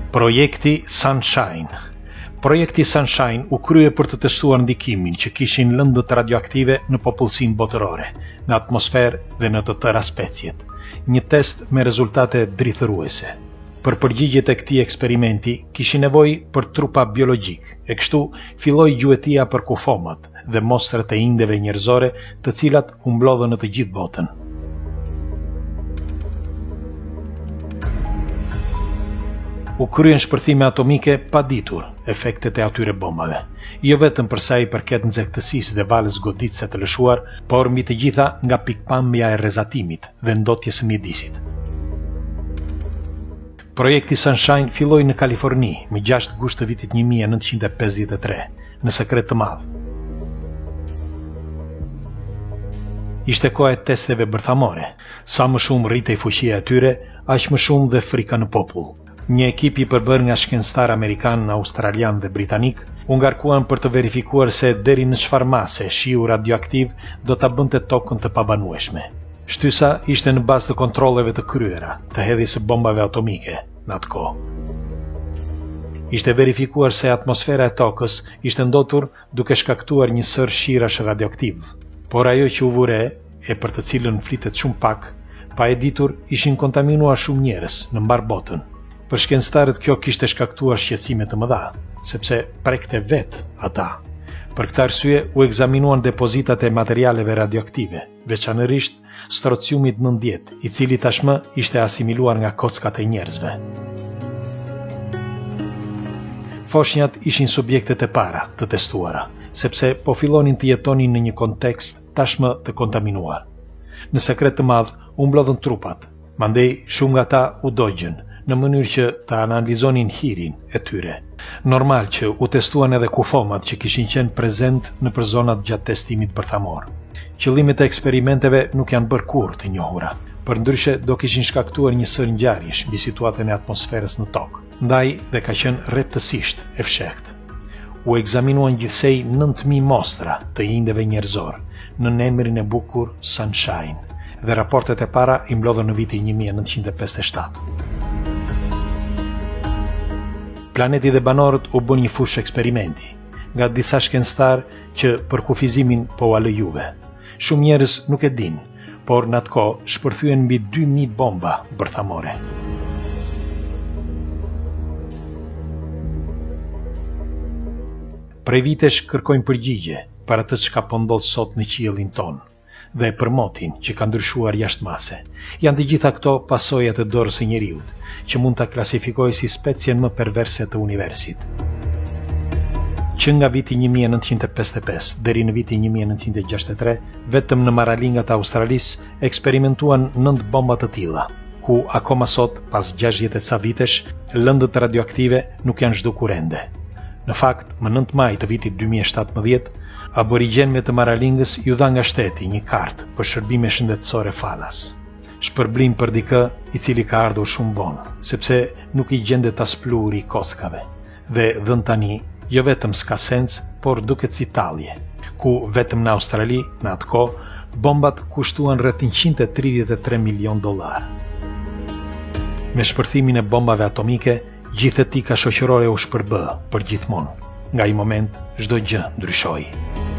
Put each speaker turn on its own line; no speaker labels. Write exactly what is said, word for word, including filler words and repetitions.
Projekti Sunshine. Projekti Sunshine u krye për të testuar ndikimin që kishin lëndët radioaktive në popullsinë botërore, në atmosferë dhe në të tëra speciet. Një test me rezultate drithëruese. Për përgjigjet e këtij eksperimenti kishin nevojë për trupa biologjik, e kështu filloi gjuetia për kufomat dhe mostrat e indeve njerëzore, të cilat u mblodhën në të gjithë botën. U kryen shpërthime atomike pa ditur efektet e atyre bombave, jo vetëm për sa i përket nxehtësisë dhe valës goditëse të lëshuar, por mbi të gjitha nga pikpamja e rrezatimit dhe ndotjes së mjedisit. Projekti Sunshine filloi në Kaliforni më gjashtë gusht të vitit një mijë e nëntëqind e pesëdhjetë e tre, në sekret të madh. Ishte koha e testeve bërthamore. Sa më shumë rritej fuqia e tyre, aq më shumë dhe frika në popull. Një ekip i përbërë nga shkencëtar amerikan, australian dhe britanik u ngarkuan për të verifikuar se deri në çfarë mase shiu radioaktiv do ta bënte tokën të pabanueshme. Shtysa ishte në bazë të kontrolleve të kryera të hedhjes së bombave atomike në atë kohë. Ishte verifikuar se atmosfera e tokës ishte ndotur duke shkaktuar një sër shirash radioaktiv, por ajo që u vure, e për të cilën flitet shumë pak, pa e ditur ishin kontaminuar shumë njerëz në mbar botën. Për shkencëtarët kjo kishte shkaktuar shqetësime të mëdha, sepse prekte vet ata. Për këtë arsye u ekzaminuan depozitat e materialeve radioaktive, veçanërisht strociumit nëntëdhjetë, i cili tashmë ishte asimiluar nga kockat e njerëzve. Foshnjat ishin subjektet e para të testuara, sepse po fillonin të jetonin në një kontekst tashmë të kontaminuar. Në sekret të madh u mblodhën trupat, mandej shumë nga ata u dogjën, në mënyrë që të analizonin hirin e tyre. Normal që u testuan edhe kufomat që kishin qenë prezent në për zonat gjatë testimit bërthamor. Qëllimet e eksperimenteve nuk janë bërë kurrë të njohura, përndryshe do kishin shkaktuar një sër ngjarjesh mbi situatën e atmosferës në tokë, ndaj dhe ka qenë rreptësisht e fshehtë. U ekzaminuan gjithsej nëntë mijë mostra të indeve njerëzor në emrin e bukur Sunshine, dhe raportet e para i mblodhën në vitin një mijë e nëntëqind e pesëdhjetë e shtatë. Planeti dhe banorët u bën një fushë eksperimenti, nga disa shkencëtar që për kufizimin po ua lëjuve. Shumë njerëz nuk e dinë, por në atë kohë shpërthyen mbi dy mijë bomba bërthamore. Prej vitesh kërkojnë përgjigje për atë çka po ndodh sot në qiellin tonë dhe për motin që ka ndryshuar jashtë mase. Janë të gjitha këto pasojat të dorës së njeriut, që mund ta klasifikojë si specien më perverse të universit. Që nga viti një mijë e nëntëqind e pesëdhjetë e pesë deri në vitin një mijë e nëntëqind e gjashtëdhjetë e tre, vetëm në maralingat e Australisë eksperimentuan nëntë bomba të tilla, ku akoma sot, pas gjashtëdhjetë e ca vitesh, lëndët radioaktive nuk janë zhdukur ende. Në fakt, më nëntë maj të vitit dy mijë e shtatëmbëdhjetë, aborigjenëve të Maralingës ju dha nga shteti një kartë për shërbime shëndetësore falas. Shpërblim për dikë i cili ka ardhur shumë vonë, sepse nuk i gjendet as pluri i kockave. Dhe dhën tani, jo vetëm s'ka sens, por duket si tallje, ku vetëm në Australi, në atë kohë, bombat kushtuan rreth njëqind e tridhjetë e tre milion dollar. Me shpërthimin e bombave atomike, gjithë etika shoqërore u shpërbë për gjithmonë. Nga ai moment çdo gjë ndryshoi.